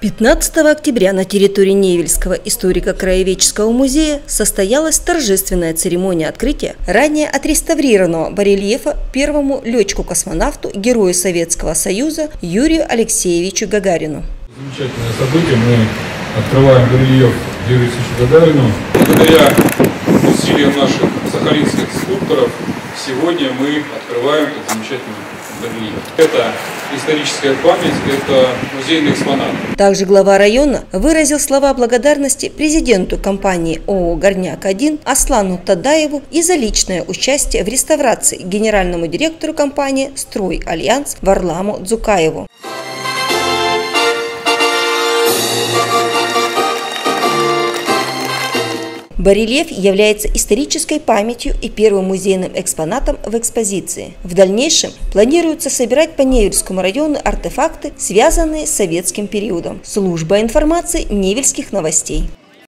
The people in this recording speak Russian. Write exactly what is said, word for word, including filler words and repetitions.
пятнадцатого октября на территории Невельского историко-краеведческого музея состоялась торжественная церемония открытия ранее отреставрированного барельефа первому летчику-космонавту, герою Советского Союза Юрию Алексеевичу Гагарину. Замечательное событие. Мы открываем барельеф Юрию Алексеевичу Гагарину. Благодаря усилиям наших сахалинских скульпторов сегодня мы открываем этот замечательный барельеф. Это историческая память, это музейный экспонат. Также глава района выразил слова благодарности президенту компании ООО «Горняк один» Аслану Тадаеву и за личное участие в реставрации генеральному директору компании «Строй Альянс» Варламу Дзукаеву. Барельеф является исторической памятью и первым музейным экспонатом в экспозиции. В дальнейшем планируется собирать по Невельскому району артефакты, связанные с советским периодом. Служба информации Невельских новостей.